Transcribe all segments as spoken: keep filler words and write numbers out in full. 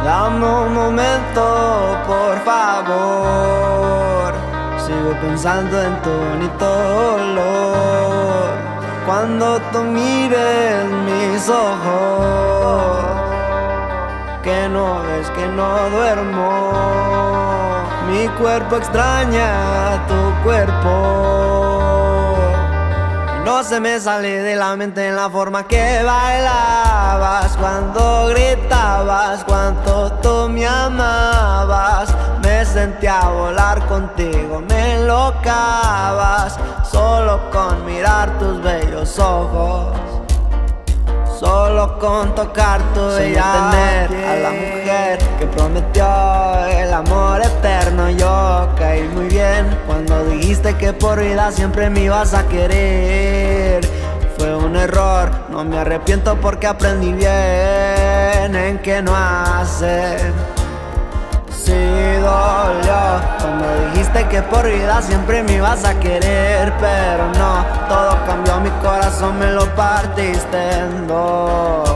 Dame un momento, por favor. Sigo pensando en tu bonito olor. Cuando tú mires mis ojos, que no ves que no duermo. Mi cuerpo extraña tu cuerpo. No se me sale de la mente en la forma que bailabas, cuando gritabas, cuánto tú me amabas. Me sentía a volar contigo, me enlocabas, solo con mirar tus bellos ojos, solo con tocar tu bella tener a la mujer que prometió el amor eterno. Yo caí muy bien cuando dijiste que por vida siempre me ibas a querer. Fue un error, no me arrepiento porque aprendí bien en que no hacer. Sí dolió cuando dijiste que por vida siempre me ibas a querer, pero no, todo cambió, mi corazón me lo partiste en dos.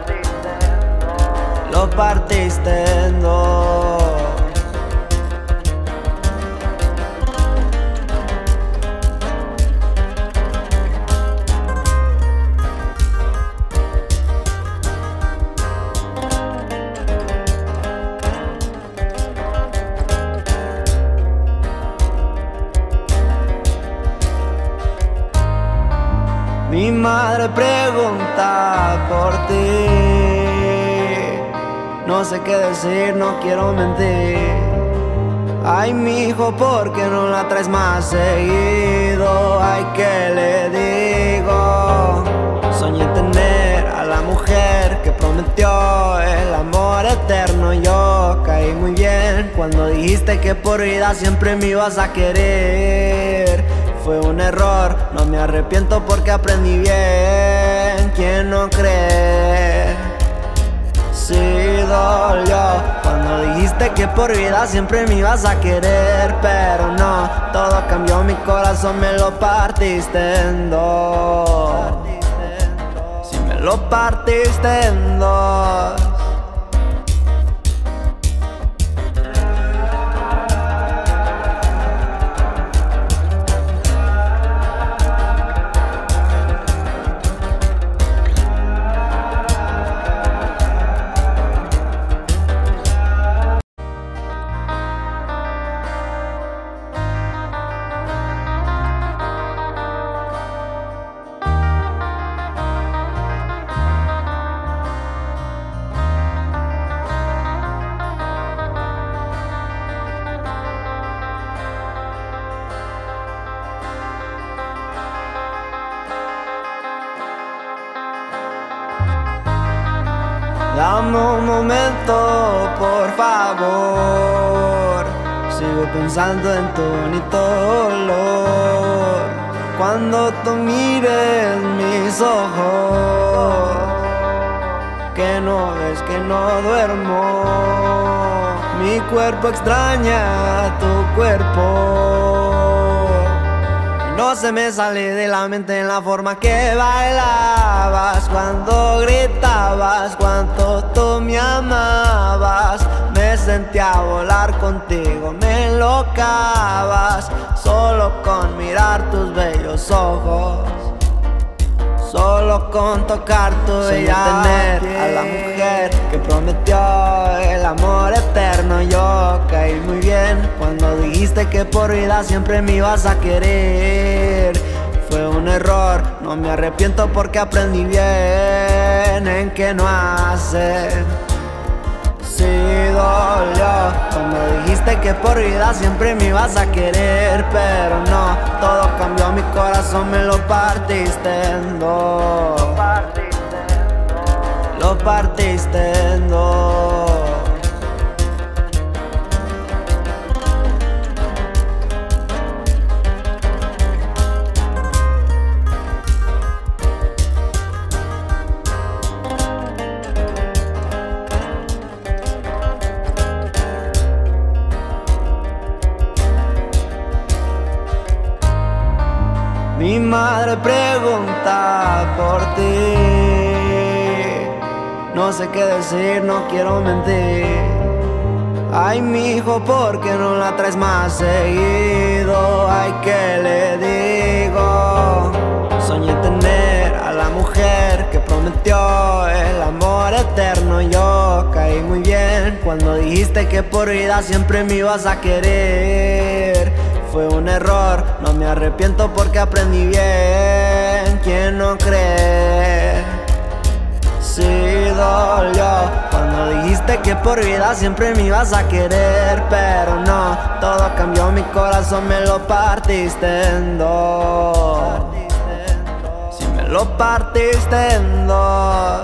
Lo partiste en dos. Mi madre pregunta por ti, no sé qué decir, no quiero mentir. Ay, mi hijo, ¿por qué no la traes más seguido? Ay, ¿qué le digo? Soñé tener a la mujer que prometió el amor eterno. Yo caí muy bien cuando dijiste que por vida siempre me ibas a querer. Fue un error, no me arrepiento porque aprendí bien. ¿Quién no cree? Sí dolió cuando dijiste que por vida siempre me ibas a querer, pero no, todo cambió, mi corazón me lo partiste en dos. Si me lo partiste en dos. Dame un momento, por favor. Sigo pensando en tu bonito olor. Cuando tú mires mis ojos, que no ves que no duermo. Mi cuerpo extraña tu cuerpo. No se me sale de la mente en la forma que bailabas, cuando gritabas, cuánto tú me amabas. Me sentía a volar contigo, me enlocabas, solo con mirar tus bellos ojos, solo con tocar tu bella tener a la mujer que prometió el amor eterno. Yo caí muy bien cuando dijiste que por vida siempre me ibas a querer. Fue un error, no me arrepiento porque aprendí bien en que no hacer. Sí dolió cuando dijiste que por vida siempre me ibas a querer, pero no, todo cambió, mi corazón me lo partiste en dos. Lo partiste en dos. Mi madre pregunta por ti, No sé qué decir, no quiero mentir. Ay, mijo, ¿por qué no la traes más seguido? Ay, ¿qué le digo? Soñé tener a la mujer que prometió el amor eterno. Yo caí muy bien cuando dijiste que por vida siempre me ibas a querer. Fue un error, no me arrepiento porque aprendí bien. ¿Quién no cree? Sí dolió cuando dijiste que por vida siempre me ibas a querer, pero no, todo cambió, mi corazón me lo partiste en dos. Si me lo partiste en dos.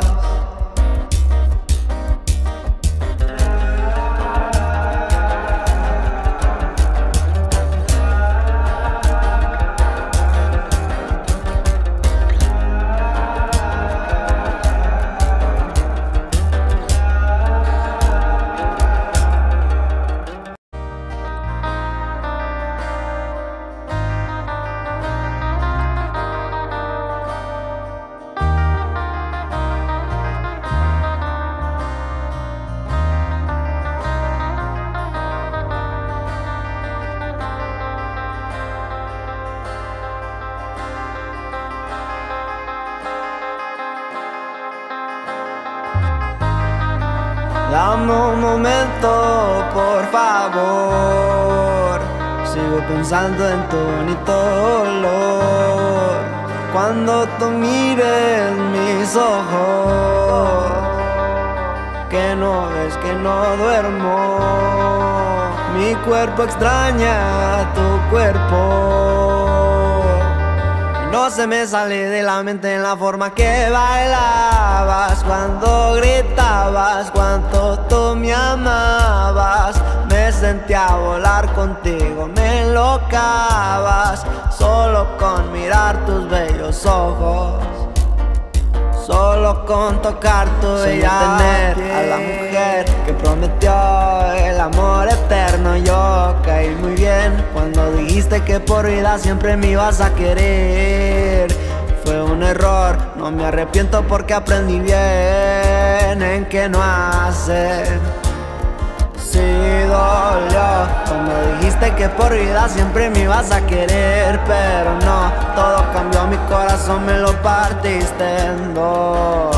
Dame un momento, por favor. Sigo pensando en tu bonito olor. Cuando tú mires mis ojos, que no ves que no duermo. Mi cuerpo extraña tu cuerpo. No se me sale de la mente en la forma que bailabas, cuando gritabas cuánto tú me amabas. Me sentía a volar contigo, me enlocabas, solo con mirar tus bellos ojos, solo con tocar tu bella tener a la mujer que prometió el amor eterno. Yo caí muy bien cuando dijiste que por vida siempre me ibas a querer. Fue un error, no me arrepiento porque aprendí bien en que no hacer. Sí dolió cuando dijiste que por vida siempre me ibas a querer, pero no, todo cambió, mi corazón me lo partiste en dos.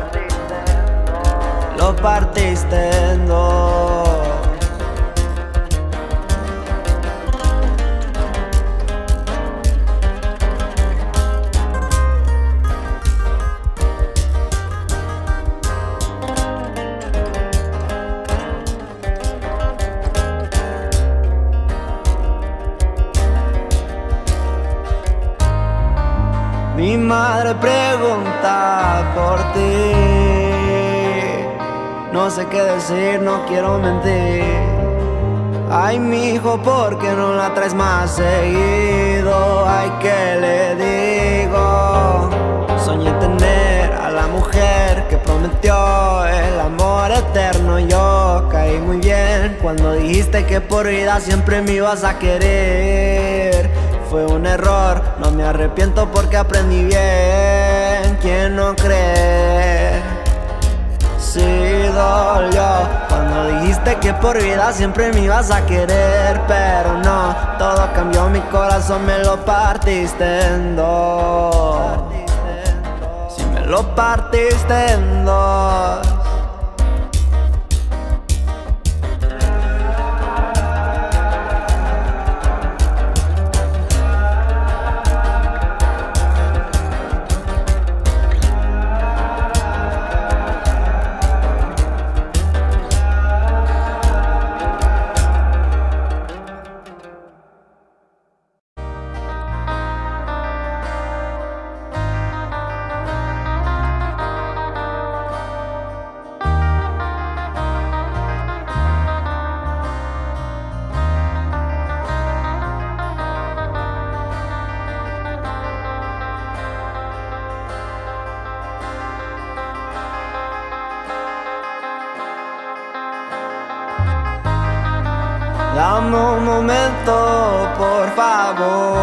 Lo partiste en dos. Mi madre pregunta por ti. No sé qué decir, no quiero mentir. Ay, mijo, ¿por qué no la traes más seguido? Ay, ¿qué le digo? Soñé tener a la mujer que prometió el amor eterno. Yo caí muy bien cuando dijiste que por vida siempre me ibas a querer. Fue un error, no me arrepiento porque aprendí bien. ¿Quién no cree? Sí dolió cuando dijiste que por vida siempre me ibas a querer, pero no, todo cambió, mi corazón me lo partiste en dos. Si me lo partiste en dos. Dame un momento, por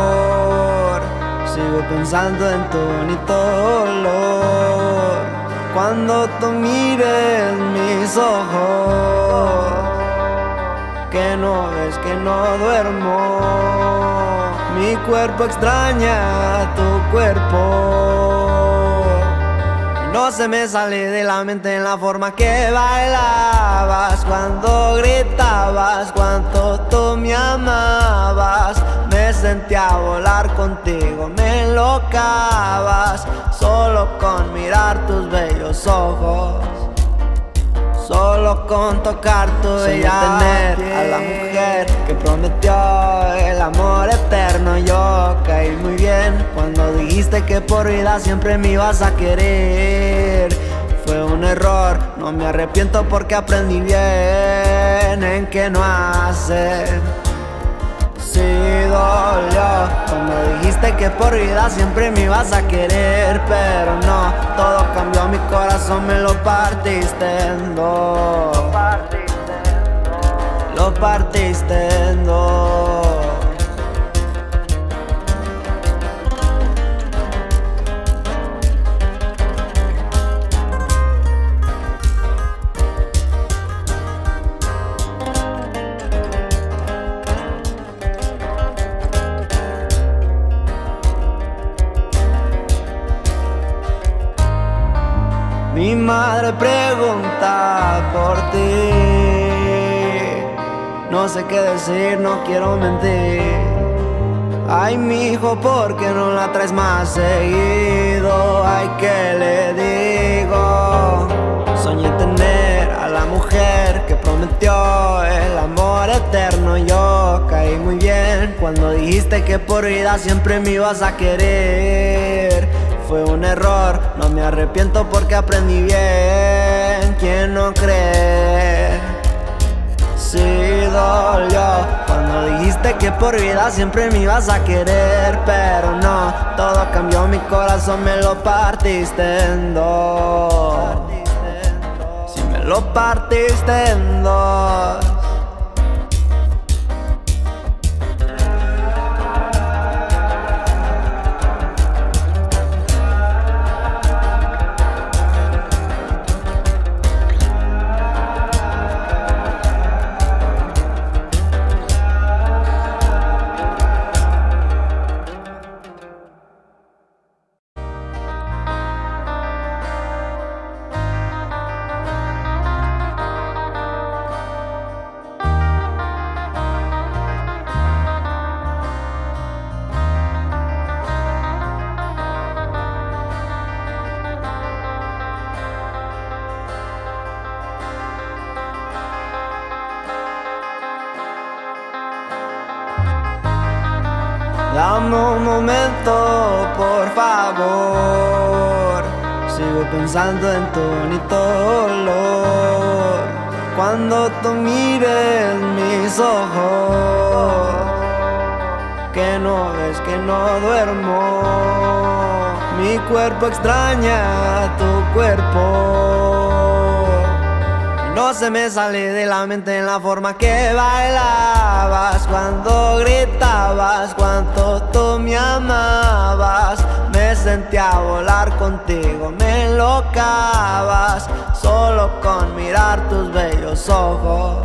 favor. Sigo pensando en tu bonito olor. Cuando tú mires mis ojos, que no ves que no duermo. Mi cuerpo extraña tu cuerpo. No se me sale de la mente en la forma que bailabas, cuando gritabas cuánto tú me amabas. Me sentía a volar contigo, me enlocabas, solo con mirar tus bellos ojos, solo con tocar tu bella tener a la mujer que prometió el amor eterno. Yo caí muy bien cuando dijiste que por vida siempre me ibas a querer. Fue un error, no me arrepiento porque aprendí bien en que no hacer. Sí dolió cuando dijiste que por vida siempre me ibas a querer, pero no, todo cambió, mi corazón me lo partiste en dos. Lo partiste en dos. Mi madre pregunta por ti, no sé qué decir, no quiero mentir. Ay, mi hijo, ¿por qué no la traes más seguido? Ay, ¿qué le digo? Soñé tener a la mujer que prometió el amor eterno. Yo caí muy bien cuando dijiste que por vida siempre me ibas a querer. Fue un error, no me arrepiento porque aprendí bien. ¿Quién no cree? Sí dolió cuando dijiste que por vida siempre me ibas a querer, pero no, todo cambió, mi corazón me lo partiste en dos. Si me lo partiste en dos. Dame un momento, por favor. Sigo pensando en tu bonito olor. Cuando tú mires mis ojos, que no ves que no duermo. Mi cuerpo extraña tu cuerpo. No se me sale de la mente en la forma que bailabas, cuando gritabas cuánto tú me amabas. Me sentía a volar contigo, me enlocabas, solo con mirar tus bellos ojos,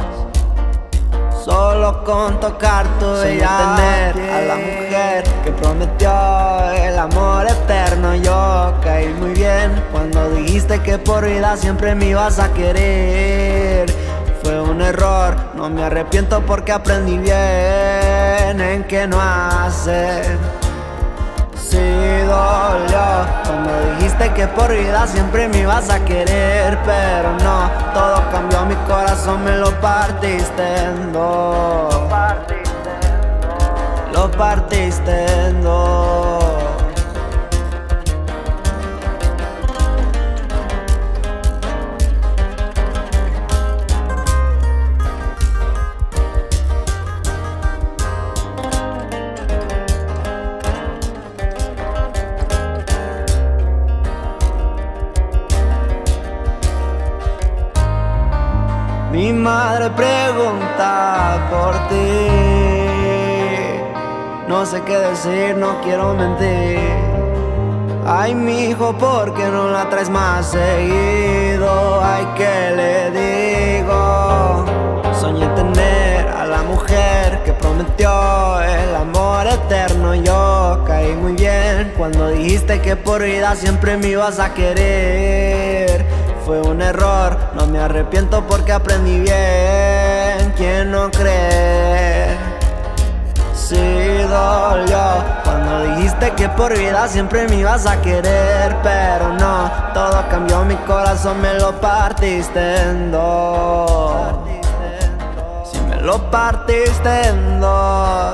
solo con tocar tu bella tener a la mujer que prometió el amor eterno. Yo caí muy bien cuando dijiste que por vida siempre me ibas a querer. Fue un error, no me arrepiento porque aprendí bien en que no hacer. Sí dolió cuando dijiste que por vida siempre me ibas a querer, pero no, todo cambió, mi corazón me lo partiste en dos. Lo partiste en dos. Mi madre pregunta por ti, no sé qué decir, no quiero mentir. Ay, mijo, ¿por qué no la traes más seguido? Ay, ¿qué le digo? Soñé tener a la mujer que prometió el amor eterno. Yo caí muy bien cuando dijiste que por vida siempre me ibas a querer. Fue un error, no me arrepiento porque aprendí bien. ¿Quién no cree? Sí dolió cuando dijiste que por vida siempre me ibas a querer, pero no, todo cambió, mi corazón me lo partiste en dos. Si me lo partiste en dos.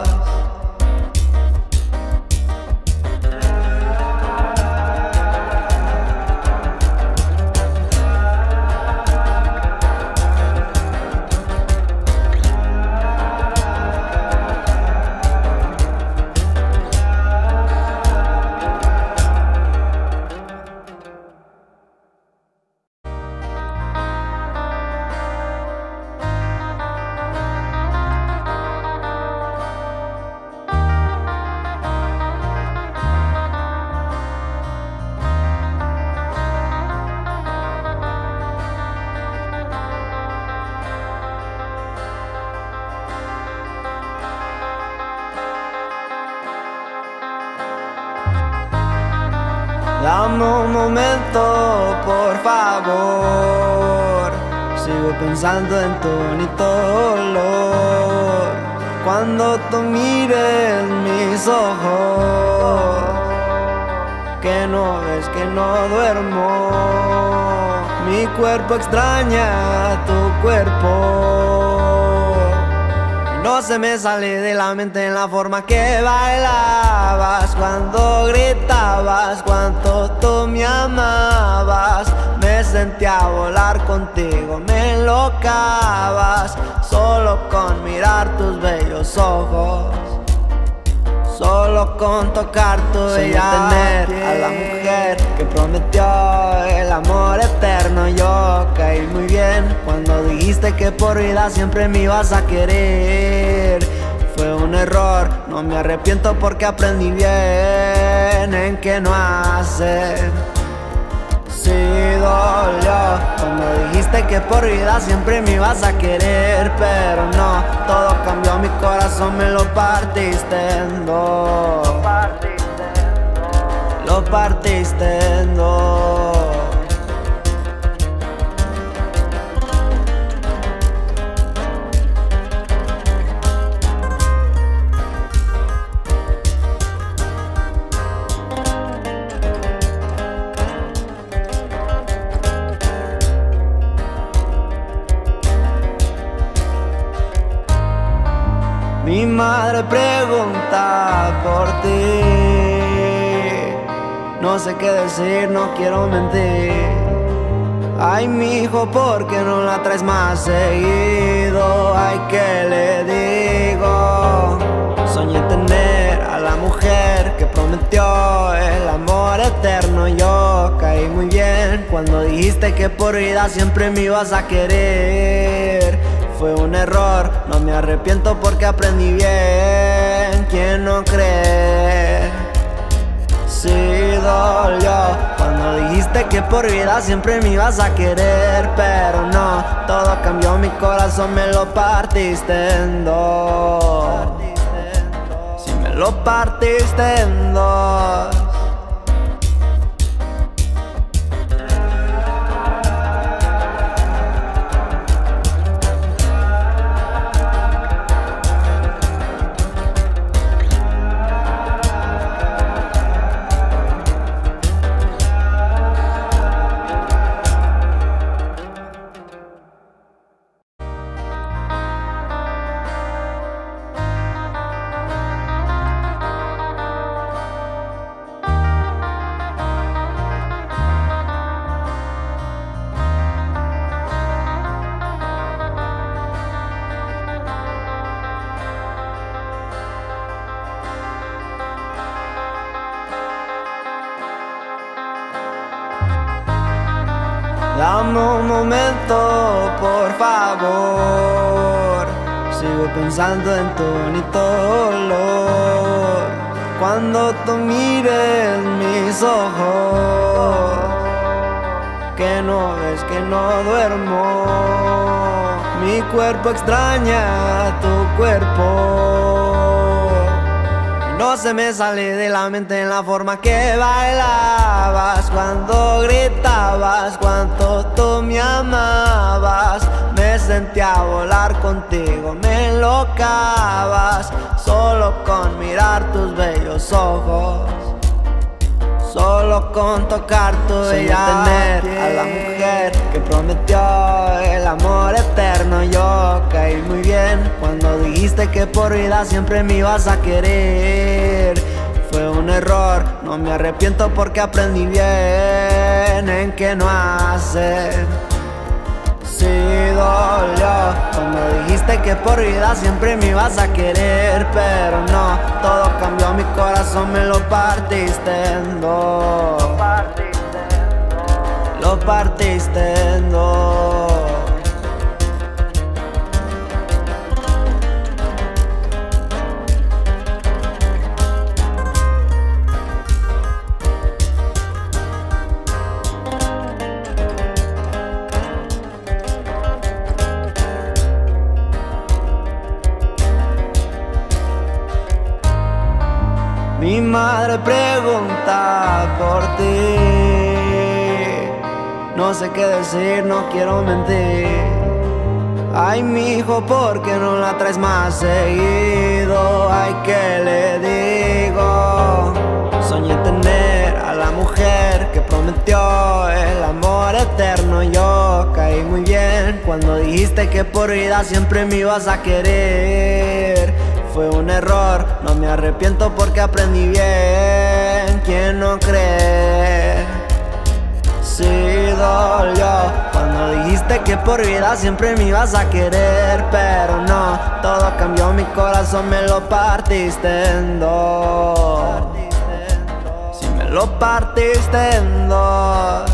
Dame un momento, por favor. Sigo pensando en tu bonito olor. Cuando tú mires mis ojos, que no ves que no duermo. Mi cuerpo extraña tu cuerpo. No se me sale de la mente en la forma que bailabas, cuando gritabas, cuánto tú me amabas. Me sentía a volar contigo, me enlocabas, solo con mirar tus bellos ojos, solo con tocar tu bella tener a la mujer que prometió el amor eterno. Yo caí muy bien cuando dijiste que por vida siempre me ibas a querer. Fue un error, no me arrepiento porque aprendí bien en que no hacer. Sí dolió cuando dijiste que por vida siempre me ibas a querer, pero no, todo cambió, mi corazón me lo partiste en dos. Lo partiste en dos. Mi madre pregunta por ti, no sé qué decir, no quiero mentir. Ay, mijo, ¿por qué no la traes más seguido? Ay, ¿qué le digo? Soñé tener a la mujer que prometió el amor eterno. Yo caí muy bien cuando dijiste que por vida siempre me ibas a querer. Fue un error, no me arrepiento porque aprendí bien. ¿Quién no cree? Sí dolió cuando dijiste que por vida siempre me ibas a querer, pero no, todo cambió, mi corazón me lo partiste en dos. Si me lo partiste en dos. Dame un momento, por favor. Sigo pensando en tu bonito olor. Cuando tú mires mis ojos, que no ves que no duermo. Mi cuerpo extraña tu cuerpo. No se me sale de la mente en la forma que bailabas, cuando gritabas, cuánto tú me amabas. Me sentía a volar contigo, me enlocabas, solo con mirar tus bellos ojos, solo con tocar tu bella tener a la mujer que prometió el amor eterno. Yo caí muy bien cuando dijiste que por vida siempre me ibas a querer. Fue un error, no me arrepiento porque aprendí bien en que no hacer. Sí dolió cuando dijiste que por vida siempre me ibas a querer, pero no, todo cambió, mi corazón me lo partiste en dos. Lo partiste en dos. Mi madre pregunta por ti, no sé qué decir, no quiero mentir. Ay, mi hijo, ¿por qué no la traes más seguido? Ay, ¿qué le digo? Soñé tener a la mujer que prometió el amor eterno. Yo caí muy bien cuando dijiste que por vida siempre me ibas a querer. Fue un error, no me arrepiento porque aprendí bien. ¿Quién no cree? Sí dolió cuando dijiste que por vida siempre me ibas a querer, pero no, todo cambió, mi corazón me lo partiste en dos. Si me lo partiste en dos.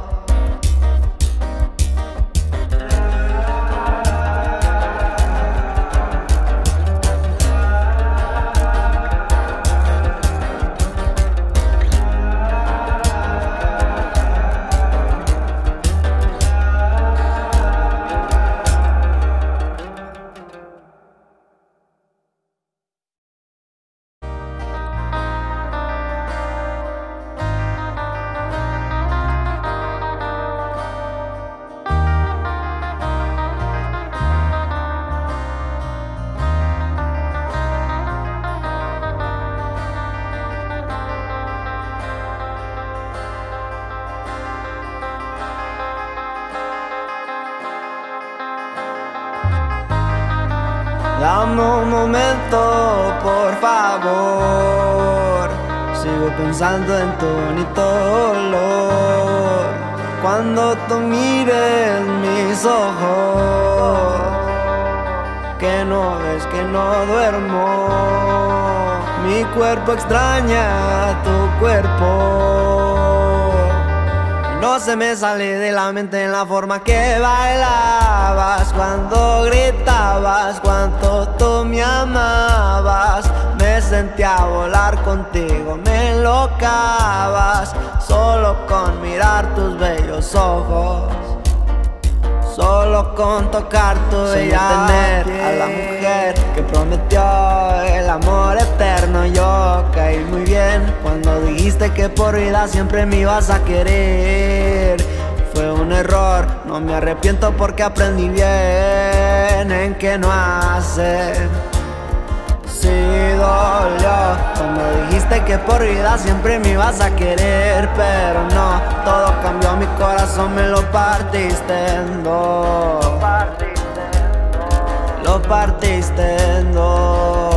Dame un momento, por favor. Sigo pensando en tu bonito olor. Cuando tú mires mis ojos, que no ves que no duermo. Mi cuerpo extraña tu cuerpo. No se me sale de la mente en la forma que bailabas, cuando gritabas, cuánto tú me amabas. Me sentía a volar contigo, me enlocabas, solo con mirar tus bellos ojos, solo con tocar tu bella tener a la mujer que prometió el amor eterno. Yo caí muy bien cuando dijiste que por vida siempre me ibas a querer. Fue un error, no me arrepiento porque aprendí bien en que no hacer. Sí dolió cuando dijiste que por vida siempre me ibas a querer, pero no, todo cambió, mi corazón me lo partiste en dos. Lo partiste en dos.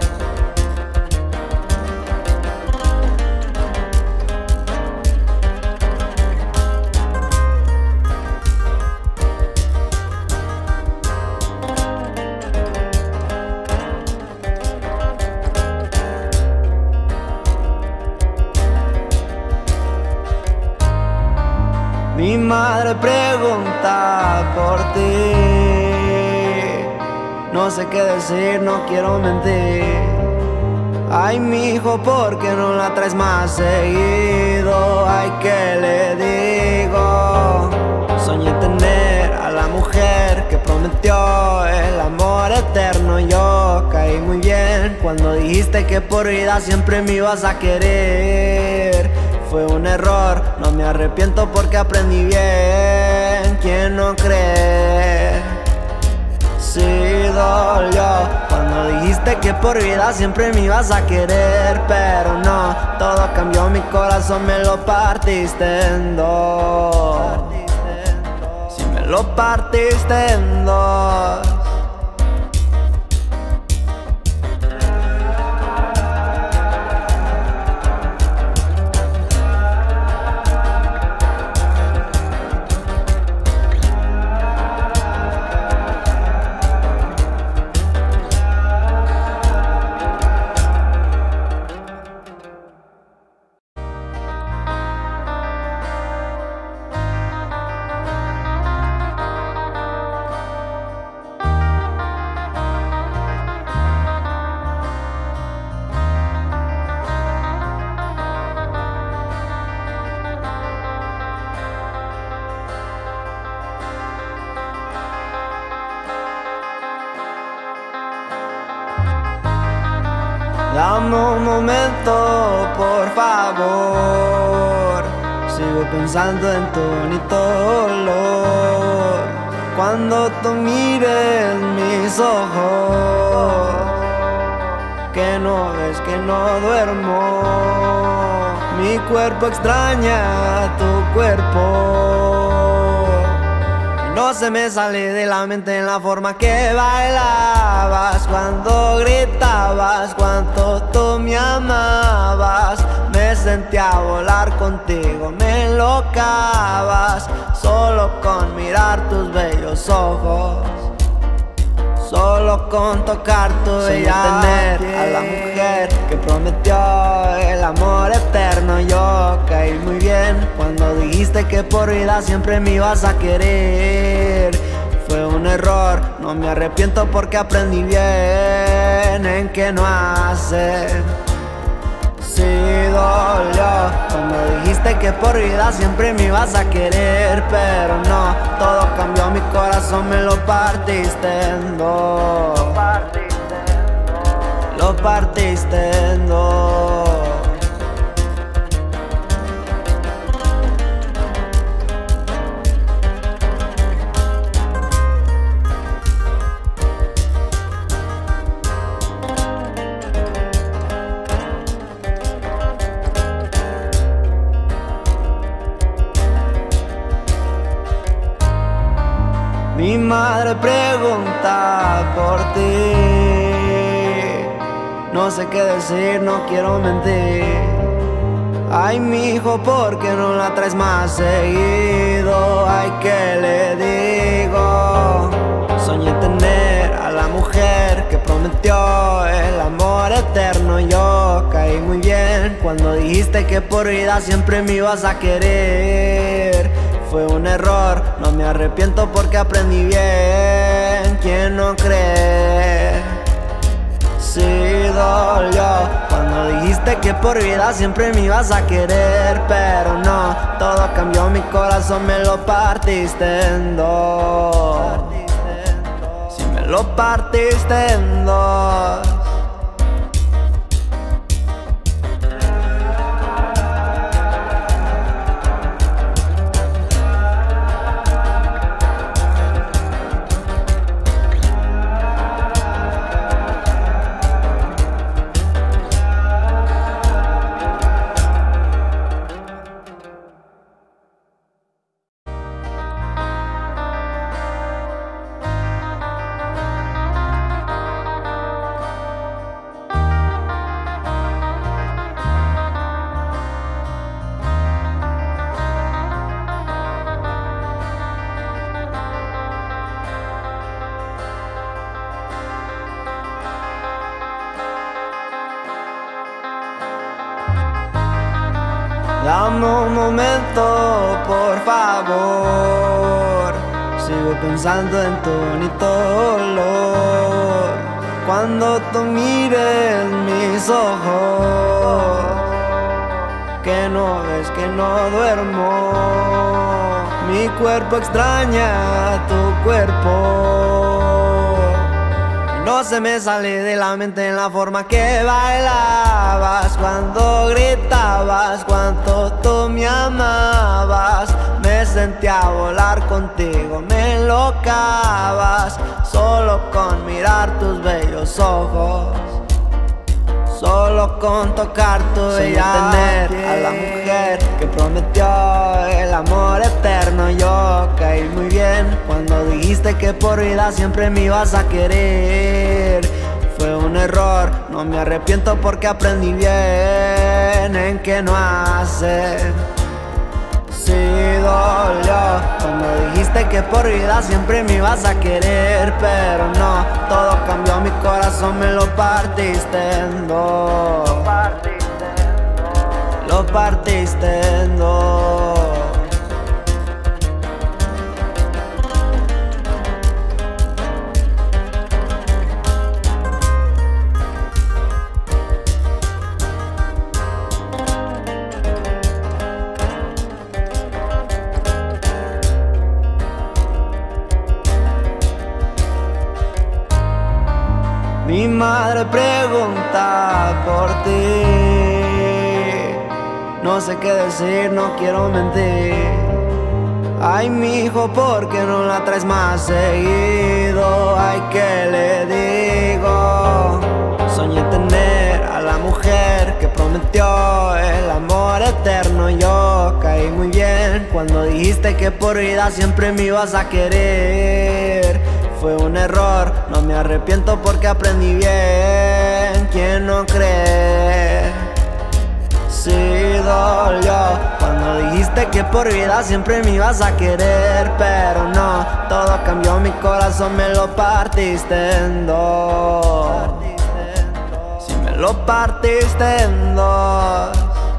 Mi madre pregunta por ti, no sé qué decir, no quiero mentir. Ay, mijo, ¿por qué no la traes más seguido? Ay, ¿qué le digo? Soñé tener a la mujer que prometió el amor eterno. Yo caí muy bien cuando dijiste que por vida siempre me ibas a querer. Fue un error, no me arrepiento porque aprendí bien. ¿Quién no cree? Sí dolió cuando dijiste que por vida siempre me ibas a querer, pero no, todo cambió, mi corazón me lo partiste en dos. Si me lo partiste en dos. Dame un momento, por favor. Sigo pensando en tu bonito olor. Cuando tú mires mis ojos, que no ves que no duermo. Mi cuerpo extraña tu cuerpo. No se me sale de la mente en la forma que bailabas, cuando gritabas, cuánto tú me amabas. Me sentía a volar contigo, me enlocabas, solo con mirar tus bellos ojos, solo con tocar tu bella tener a la mujer que prometió el amor eterno. Yo caí muy bien cuando dijiste que por vida siempre me ibas a querer. Fue un error, no me arrepiento porque aprendí bien en que no hacer. Sí dolió cuando dijiste que por vida siempre me ibas a querer, pero no, todo cambió, mi corazón me lo partiste en dos. Lo partiste en dos. Mi madre pregunta por ti, no sé qué decir, no quiero mentir. Ay, mijo, ¿por qué no la traes más seguido? Ay, ¿qué le digo? Soñé tener a la mujer que prometió el amor eterno. Yo caí muy bien cuando dijiste que por vida siempre me ibas a querer. Fue un error, no me arrepiento porque aprendí bien. ¿Quién no cree? Sí dolió cuando dijiste que por vida siempre me ibas a querer, pero no, todo cambió, mi corazón me lo partiste en dos. Si me lo partiste en dos. Dame un momento, por favor. Sigo pensando en tu bonito olor. Cuando tú mires mis ojos, que no ves que no duermo. Mi cuerpo extraña tu cuerpo. No se me sale de la mente en la forma que bailabas, cuando gritabas, cuánto tú me amabas. Me sentía a volar contigo, me enlocabas, solo con mirar tus bellos ojos, solo con tocar tu bella tener a la mujer que prometió el amor eterno. Yo caí muy bien cuando dijiste que por vida siempre me ibas a querer. Fue un error, no me arrepiento porque aprendí bien en que no hacer. Sí dolió cuando dijiste que por vida siempre me ibas a querer, pero no, todo cambió, mi corazón me lo partiste en dos. Lo partiste en dos. Lo partiste en dos. Mi madre pregunta por ti, no sé qué decir, no quiero mentir. Ay, mi hijo, ¿por qué no la traes más seguido? Ay, ¿qué le digo? Soñé tener a la mujer que prometió el amor eterno. Yo caí muy bien cuando dijiste que por vida siempre me ibas a querer. Fue un error, no me arrepiento porque aprendí bien. ¿Quién no cree? Sí dolió cuando dijiste que por vida siempre me ibas a querer, pero no, todo cambió, mi corazón me lo partiste en dos. Si me lo partiste en dos.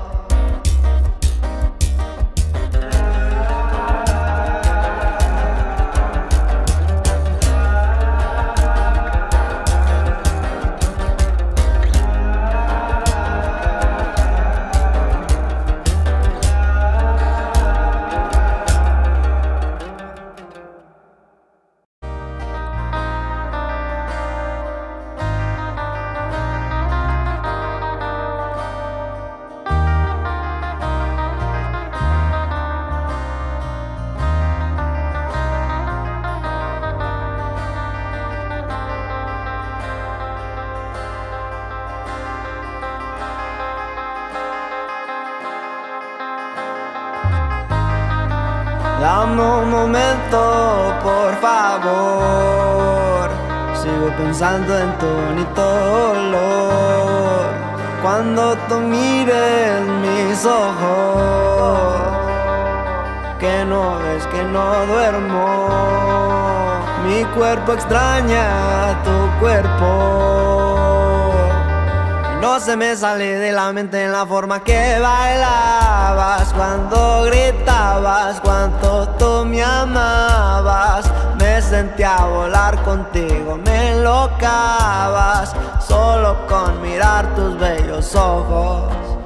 Dame un momento, por favor. Sigo pensando en tu bonito olor. Cuando tú mires mis ojos, que no ves que no duermo. Mi cuerpo extraña tu cuerpo. No se me sale de la mente en la forma que bailabas, cuando gritabas, cuánto tú me amabas. Me sentía a volar contigo, me enlocabas, solo con mirar tus bellos ojos,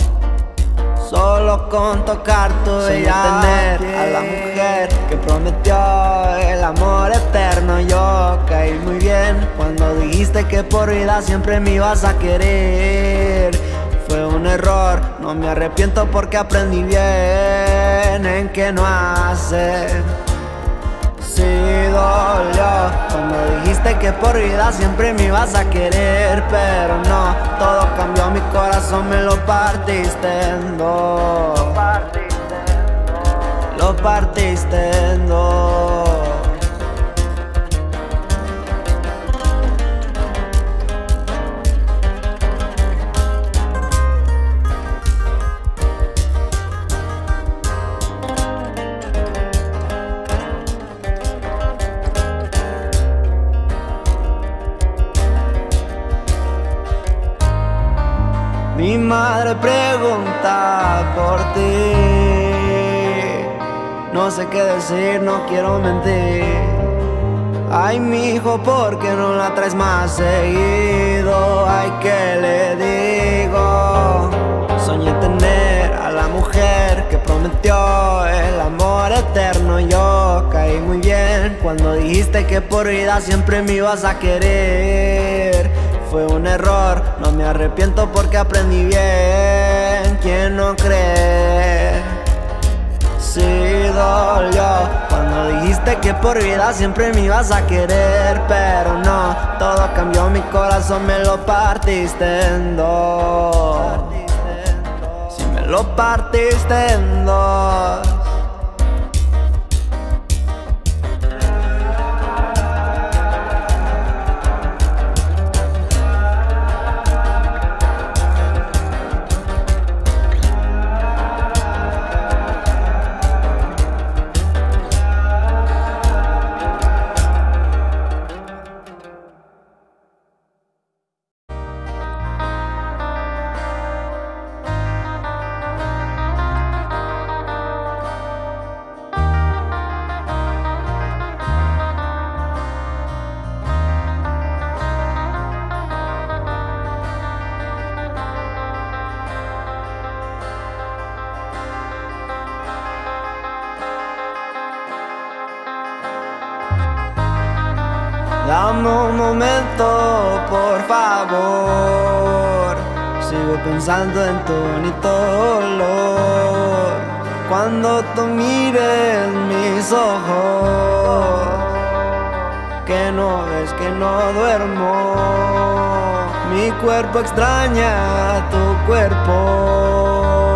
solo con tocar tu bella tener a la mujer que prometió el amor eterno. Yo caí muy bien cuando dijiste que por vida siempre me ibas a querer. Fue un error, no me arrepiento porque aprendí bien en que no hacer. Sí dolió cuando dijiste que por vida siempre me ibas a querer, pero no, todo cambió, mi corazón me lo partiste en dos. Lo partiste en dos. Lo partiste en dos. Mi madre pregunta por ti, no sé qué decir, no quiero mentir. Ay, mijo, ¿por qué no la traes más seguido? Ay, ¿qué le digo? Soñé tener a la mujer que prometió el amor eterno. Yo caí muy bien cuando dijiste que por vida siempre me ibas a querer. Fue un error, no me arrepiento porque aprendí bien. ¿Quién no cree? Sí dolió cuando dijiste que por vida siempre me ibas a querer, pero no, todo cambió, mi corazón me lo partiste en dos. Si me lo partiste en dos. Dame un momento, por favor. Sigo pensando en tu bonito olor. Cuando tú mires mis ojos, que no ves que no duermo. Mi cuerpo extraña tu cuerpo.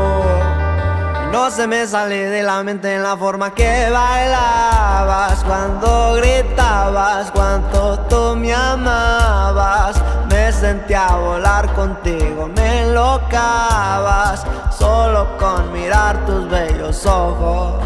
No se me sale de la mente en la forma que bailabas, cuando gritabas cuánto tú me amabas. Me sentía a volar contigo, me enlocabas, solo con mirar tus bellos ojos,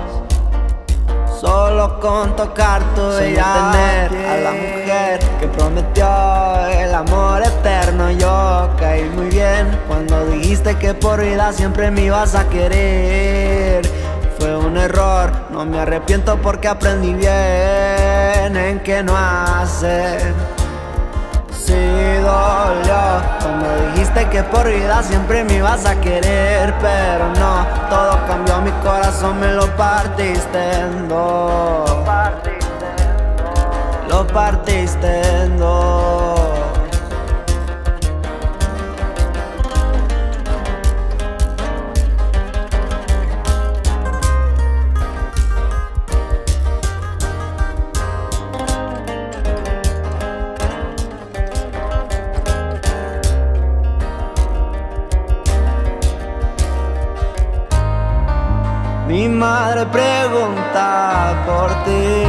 solo con tocar tu bella tener a la mujer que prometió el amor eterno. Yo caí muy bien cuando dijiste que por vida siempre me ibas a querer. Fue un error, no me arrepiento porque aprendí bien en que no hacer. Sí dolió cuando dijiste que por vida siempre me ibas a querer, pero no, todo cambió, mi corazón me lo partiste en dos. Lo partiste en dos. Lo partiste en dos. Mi madre pregunta por ti,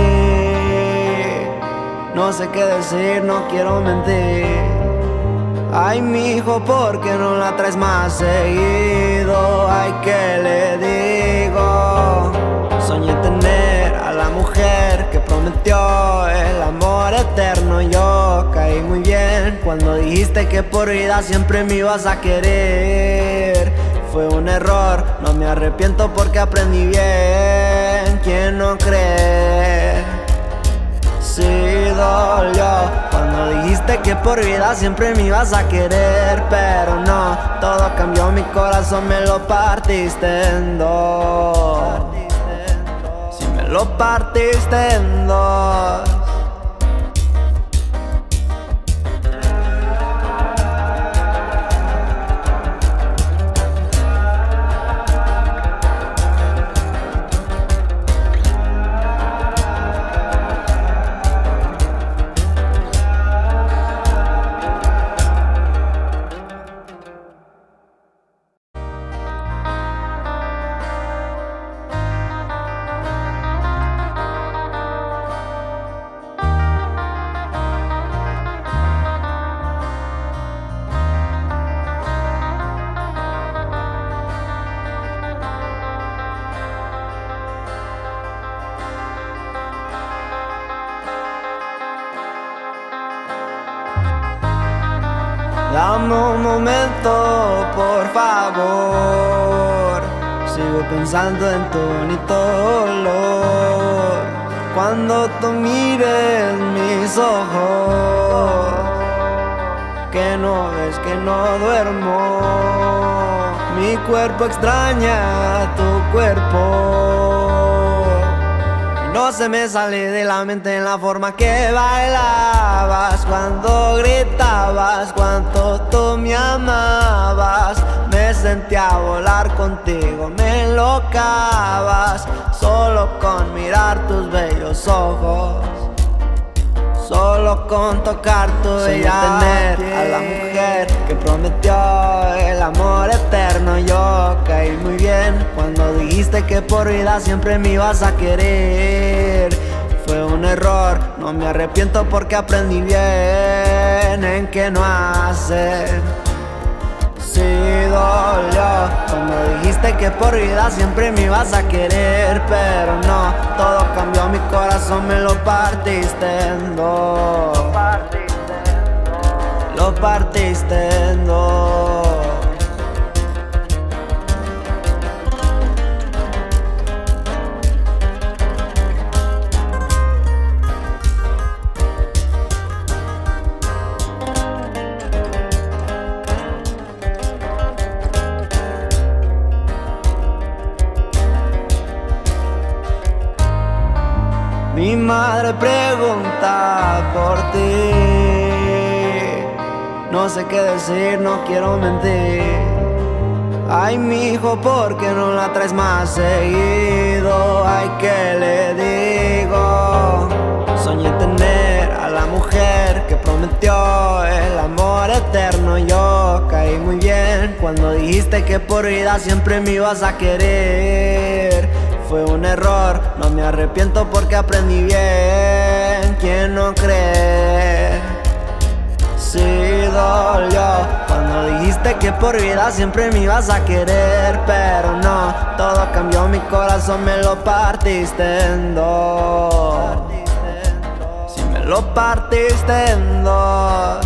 no sé qué decir, no quiero mentir. Ay, mijo, ¿por qué no la traes más seguido? Ay, ¿qué le digo? Soñé tener a la mujer que prometió el amor eterno. Yo caí muy bien cuando dijiste que por vida siempre me ibas a querer. Fue un error, no me arrepiento porque aprendí bien. ¿Quién no cree? Sí dolió cuando dijiste que por vida siempre me ibas a querer, pero no, todo cambió, mi corazón me lo partiste en dos. Si me lo partiste en dos. Dame un momento, por favor. Sigo pensando en tu bonito olor. Cuando tú mires mis ojos, que no ves que no duermo. Mi cuerpo extraña tu cuerpo. No se me sale de la mente en la forma que bailabas, cuando gritabas, cuánto tú me amabas. Me sentía a volar contigo, me enlocabas, solo con mirar tus bellos ojos, solo con tocar tu bella tener a la mujer que prometió el amor eterno. Yo caí muy bien cuando dijiste que por vida siempre me ibas a querer. Fue un error, no me arrepiento porque aprendí bien en que no hacer. Sí dolió cuando dijiste que por vida siempre me ibas a querer, pero no, todo cambió, mi corazón me lo partiste en dos. Lo partiste en dos. Mi madre pregunta por ti, no sé qué decir, no quiero mentir. Ay, mi hijo, ¿por qué no la traes más seguido? Ay, ¿qué le digo? Soñé tener a la mujer que prometió el amor eterno. Yo caí muy bien cuando dijiste que por vida siempre me ibas a querer. Fue un error, no me arrepiento porque aprendí bien. ¿Quién no cree? Sí dolió cuando dijiste que por vida siempre me ibas a querer, pero no, todo cambió, mi corazón me lo partiste en dos. Si me lo partiste en dos.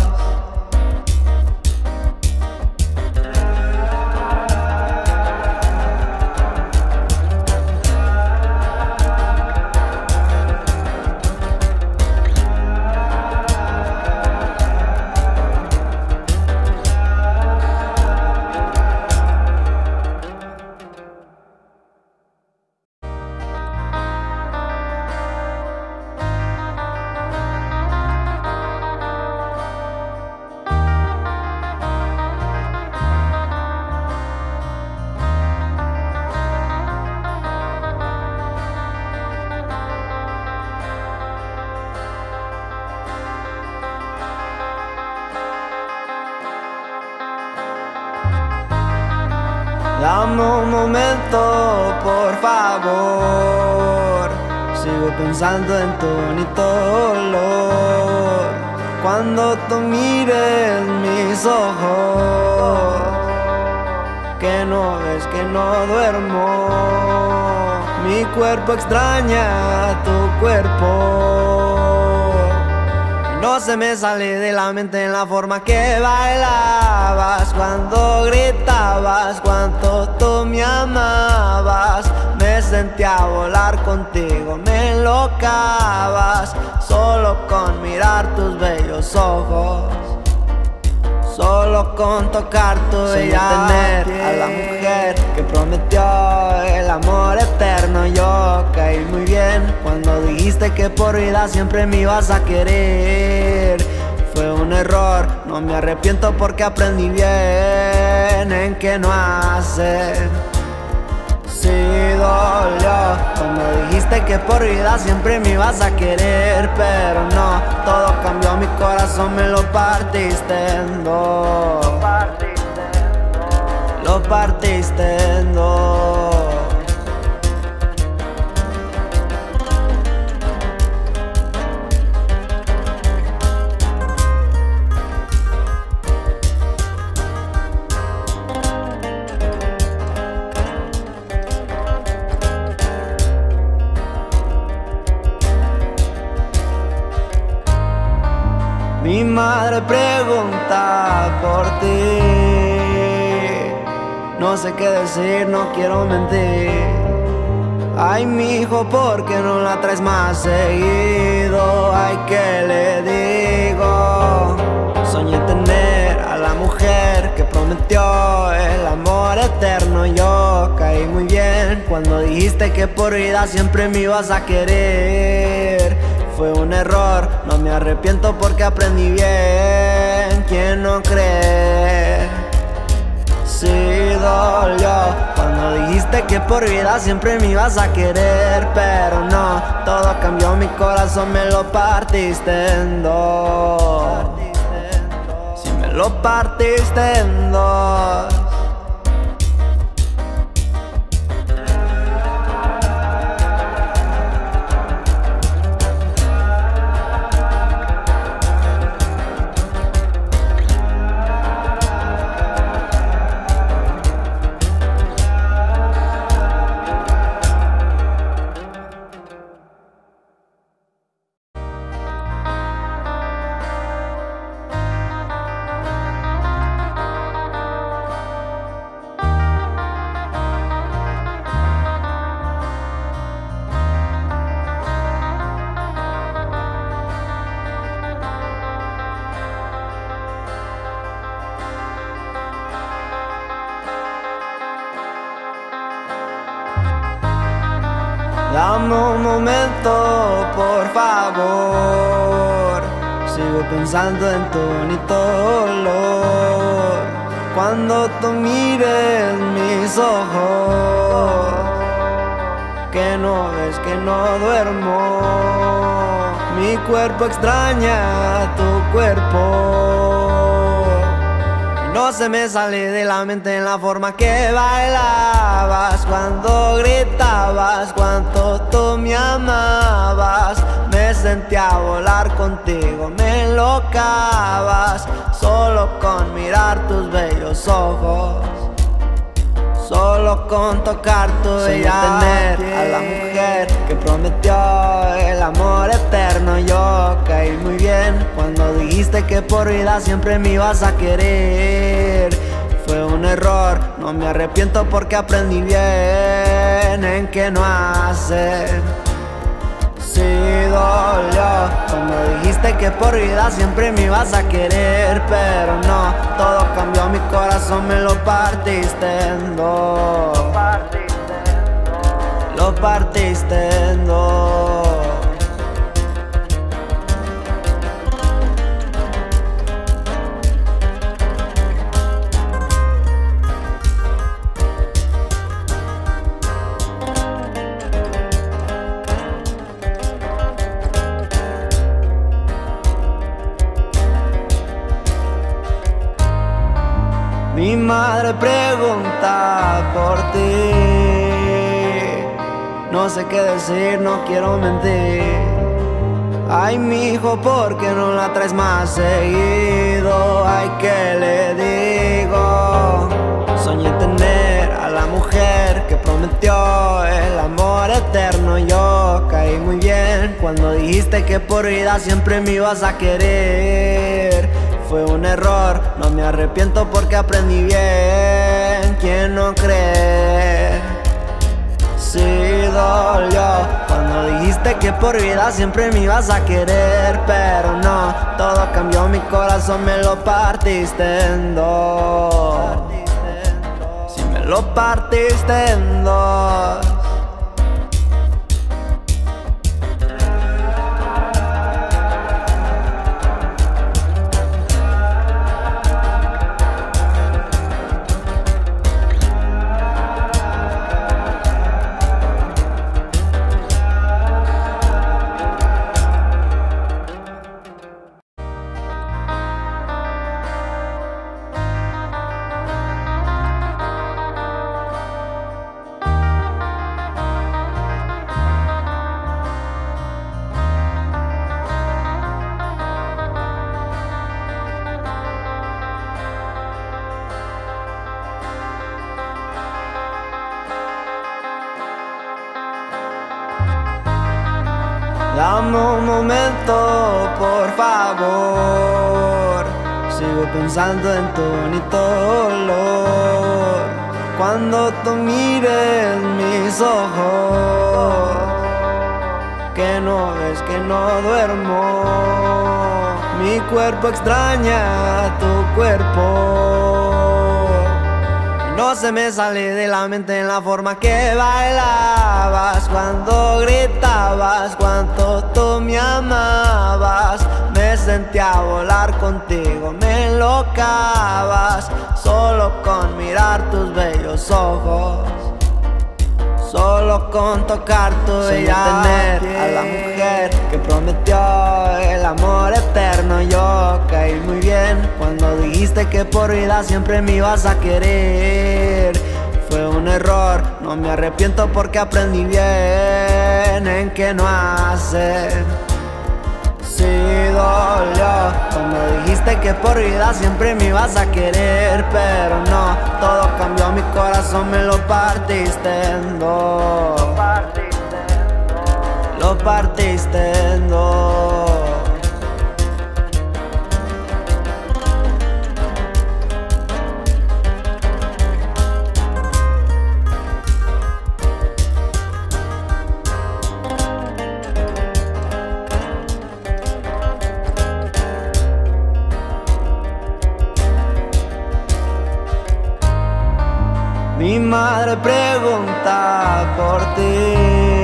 Dame un momento, por favor. Sigo pensando en tu bonito olor. Cuando tú mires mis ojos, que no ves que no duermo. Mi cuerpo extraña tu cuerpo. No se me sale de la mente en la forma que bailabas, cuando gritabas, cuánto tú me amabas. Me sentía a volar contigo, me enlocabas, solo con mirar tus bellos ojos, solo con tocar tu bella tener a la mujer que prometió el amor eterno. Yo caí muy bien cuando dijiste que por vida siempre me ibas a querer. Fue un error, no me arrepiento porque aprendí bien en que no hacer. Sí dolió cuando dijiste que por vida siempre me ibas a querer, pero no, todo cambió, mi corazón me lo partiste en dos. Lo partiste en dos. Mi madre pregunta por ti, no sé qué decir, no quiero mentir. Ay, mijo, ¿por qué no la traes más seguido? Ay, ¿qué le digo? Soñé tener a la mujer que prometió el amor eterno. Yo caí muy bien cuando dijiste que por vida siempre me ibas a querer. Fue un error, no me arrepiento porque aprendí bien. ¿Quién no cree? Sí dolió cuando dijiste que por vida siempre me ibas a querer, pero no, todo cambió, mi corazón me lo partiste en dos. Si me lo partiste en dos. Dame un momento, por favor. Sigo pensando en tu bonito olor. Cuando tú mires mis ojos, que no ves que no duermo. Mi cuerpo extraña tu cuerpo. No se me sale de la mente en la forma que bailabas, cuando gritabas, cuánto tú me amabas. Me sentía a volar contigo, me enlocabas, solo con mirar tus bellos ojos, solo con tocar tu bella tener piel. A la mujer que prometió el amor eterno. Yo caí muy bien cuando dijiste que por vida siempre me ibas a querer. Fue un error, no me arrepiento porque aprendí bien en qué no hacer. Sí dolió cuando dijiste que por vida siempre me ibas a querer, pero no, todo cambió, mi corazón me lo partiste en dos. Lo partiste en dos. Mi madre pregunta por ti, no sé qué decir, no quiero mentir. Ay, mijo, ¿por qué no la traes más seguido? Ay, ¿qué le digo? Soñé tener a la mujer que prometió el amor eterno. Yo caí muy bien cuando dijiste que por vida siempre me ibas a querer. Fue un error, no me arrepiento porque aprendí bien. ¿Quién no cree? Sí dolió cuando dijiste que por vida siempre me ibas a querer, pero no, todo cambió, mi corazón me lo partiste en dos. Si me lo partiste en dos. Dame un momento, por favor. Sigo pensando en tu bonito olor. Cuando Cuando tú mires mis ojos, que no ves que no duermo. Mi cuerpo extraña tu cuerpo. No se me sale de la mente en la forma que bailabas, cuando gritabas, cuánto tú me amabas. Me sentía a volar contigo, me enlocabas, solo con mirar tus bellos ojos, solo con tocar tu bella tener a la mujer que prometió el amor eterno. Yo caí muy bien cuando dijiste que por vida siempre me ibas a querer. Fue un error, no me arrepiento porque aprendí bien en que no hacer. Sí dolió cuando dijiste que por vida siempre me ibas a querer, pero no, todo cambió, mi corazón me lo partiste en dos. Lo partiste en dos. Mi madre pregunta por ti,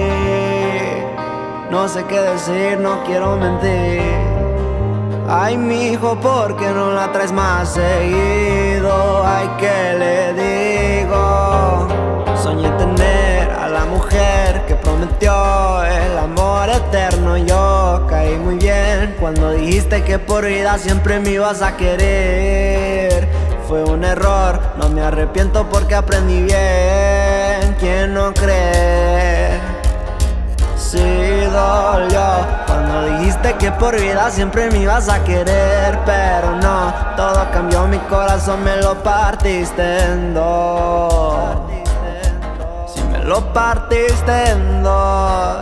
no sé qué decir, no quiero mentir. Ay, mi hijo, ¿por qué no la traes más seguido? Ay, ¿qué le digo? Soñé tener a la mujer que prometió el amor eterno. Yo caí muy bien cuando dijiste que por vida siempre me ibas a querer. Fue un error, no me arrepiento porque aprendí bien. ¿Quién no cree? Sí dolió cuando dijiste que por vida siempre me ibas a querer, pero no, todo cambió, mi corazón me lo partiste en dos. Si me lo partiste en dos.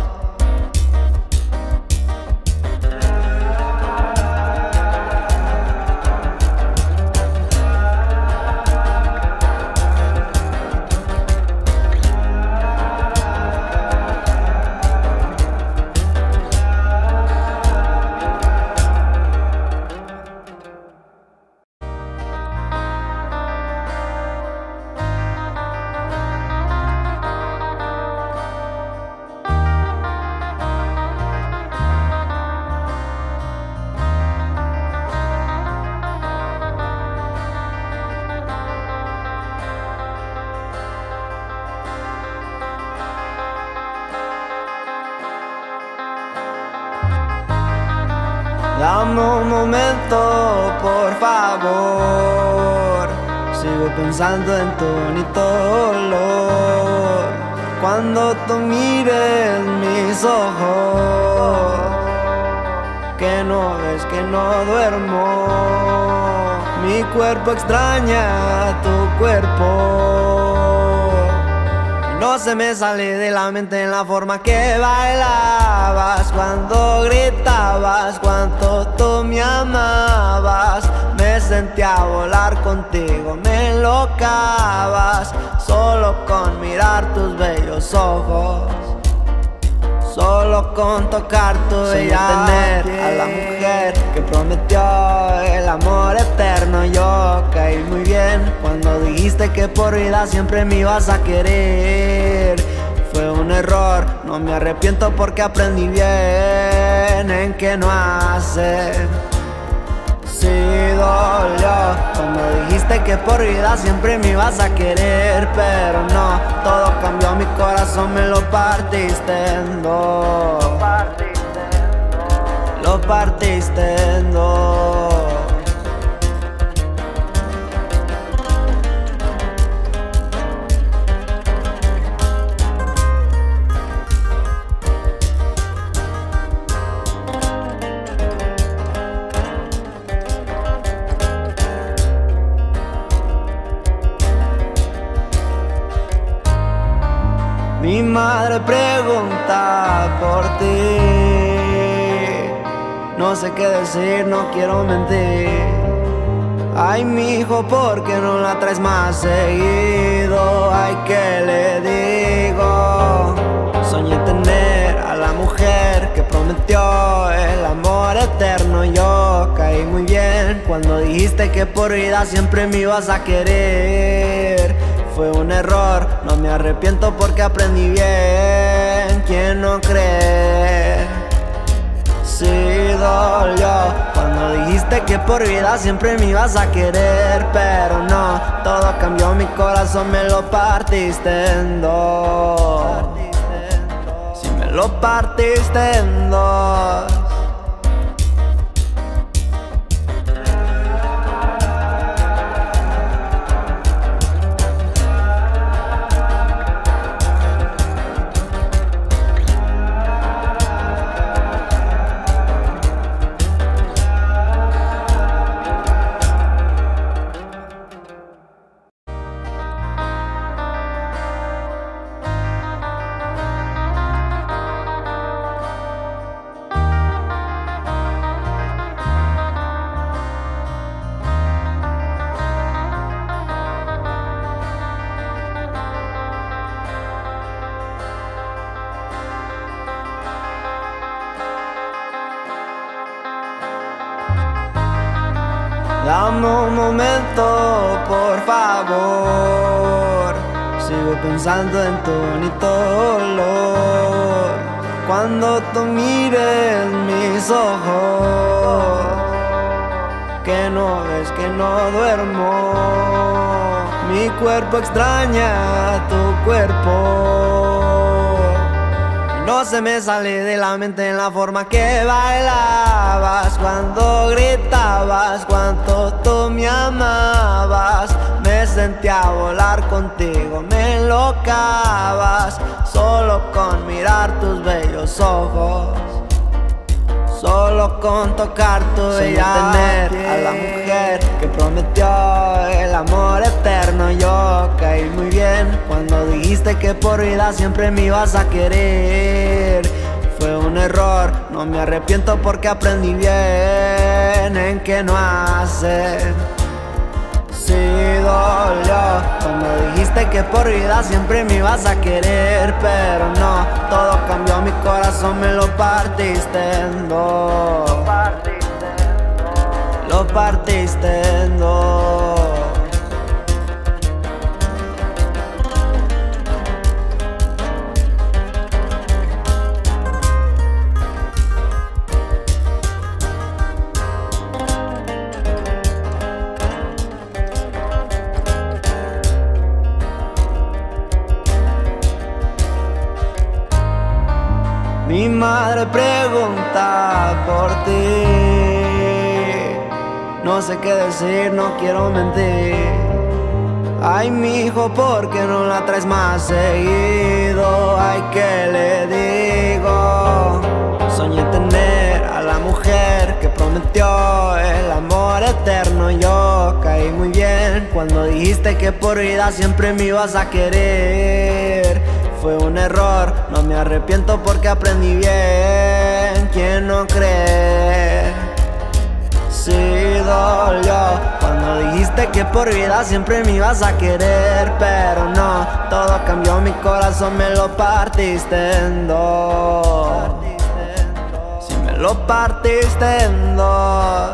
Dame un momento, por favor. Sigo pensando en tu bonito olor. Cuando tú mires mis ojos, que no ves que no duermo. Mi cuerpo extraña tu cuerpo. No se me sale de la mente en la forma que bailabas, cuando gritabas, cuánto tú me amabas. Me sentía a volar contigo, me enlocabas, solo con mirar tus bellos ojos, solo con tocar tu bella tener a la mujer que prometió el amor eterno. Yo caí muy bien cuando dijiste que por vida siempre me ibas a querer. Fue un error, no me arrepiento porque aprendí bien en que no hacer. Sí dolió cuando dijiste que por vida siempre me ibas a querer, pero no, todo cambió, mi corazón me lo partiste en dos. Lo partiste en dos. Mi madre pregunta por ti, no sé qué decir, no quiero mentir. Ay, mijo, ¿por qué no la traes más seguido? Ay, ¿qué le digo? Soñé tener a la mujer que prometió el amor eterno. Yo caí muy bien cuando dijiste que por vida siempre me ibas a querer. Fue un error, no me arrepiento porque aprendí bien. ¿Quién no cree? Sí dolió cuando dijiste que por vida siempre me ibas a querer, pero no, todo cambió, mi corazón me lo partiste en dos. Si me lo partiste en dos. Dame un momento, por favor. Sigo pensando en tu bonito olor. Cuando tú mires mis ojos, que no ves que no duermo. Mi cuerpo extraña tu cuerpo. No se me sale de la mente en la forma que bailabas, cuando gritabas, cuánto tú me amabas. Me sentía a volar contigo, me enlocabas, solo con mirar tus bellos ojos, solo con tocar tu bella tener a la mujer que prometió el amor eterno. Yo caí muy bien cuando dijiste que por vida siempre me ibas a querer. Fue un error, no me arrepiento porque aprendí bien en que no hacer. Sí dolió cuando dijiste que por vida siempre me ibas a querer, pero no, todo cambió, mi corazón me lo partiste en dos. Lo partiste en dos. Mi madre pregunta por ti, no sé qué decir, no quiero mentir. Ay, mijo, ¿por qué no la traes más seguido? Ay, ¿qué le digo? Soñé tener a la mujer que prometió el amor eterno. Yo caí muy bien cuando dijiste que por vida siempre me ibas a querer. Fue un error, no me arrepiento porque aprendí bien. ¿Quién no cree? Sí dolió cuando dijiste que por vida siempre me ibas a querer, pero no, todo cambió, mi corazón me lo partiste en dos. Si me lo partiste en dos.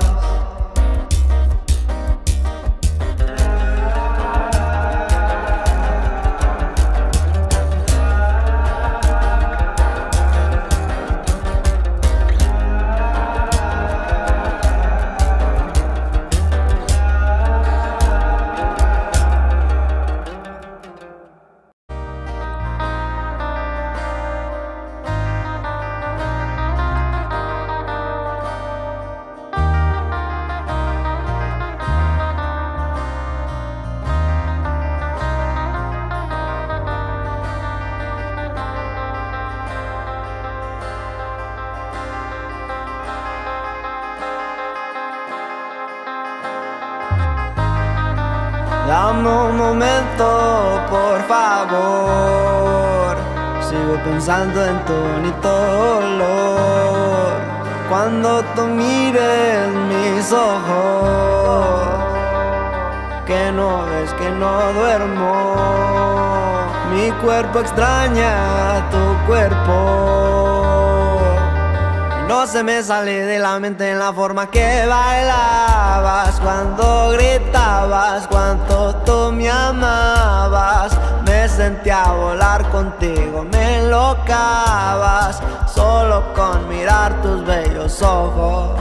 Dame un momento, por favor. Sigo pensando en tu bonito olor. Cuando tú mires mis ojos, que no ves que no duermo. Mi cuerpo extraña tu cuerpo. No se me sale de la mente en la forma que bailabas, cuando gritabas cuánto tú me amabas. Me sentía a volar contigo, me enlocabas, solo con mirar tus bellos ojos,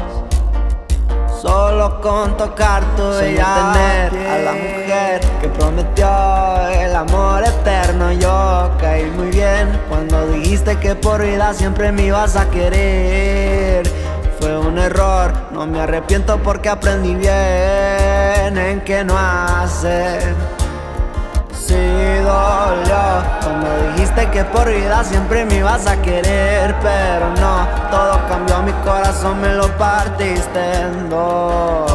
solo con tocar tu bella tener a la mujer que prometió el amor eterno. Yo caí muy bien cuando dijiste que por vida siempre me ibas a querer. Fue un error, no me arrepiento porque aprendí bien en que no hacer. Sí dolió cuando dijiste que por vida siempre me ibas a querer, pero no, todo cambió, mi corazón me lo partiste en dos.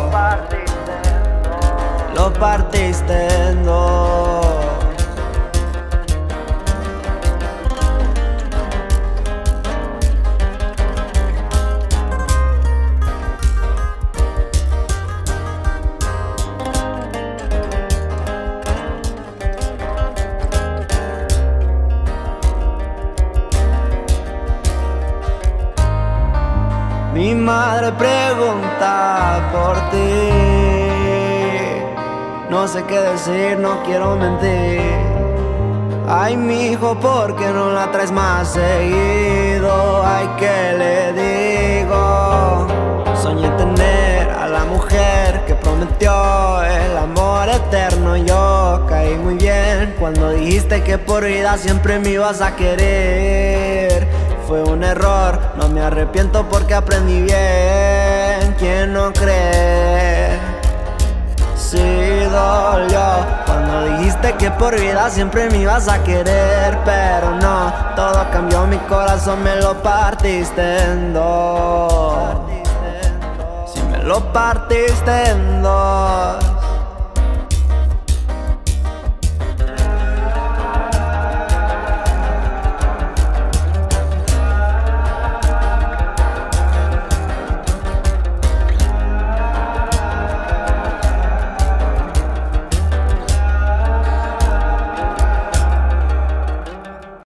Lo partiste en dos. Mi madre pregunta por ti, no sé qué decir, no quiero mentir. Ay, mi hijo, ¿por qué no la traes más seguido? Ay, ¿qué le digo? Soñé tener a la mujer que prometió el amor eterno. Yo caí muy bien cuando dijiste que por vida siempre me ibas a querer. Fue un error, no me arrepiento porque aprendí bien. ¿Quién no cree? Sí dolió cuando dijiste que por vida siempre me ibas a querer, pero no, todo cambió, mi corazón me lo partiste en dos. Si me lo partiste en dos.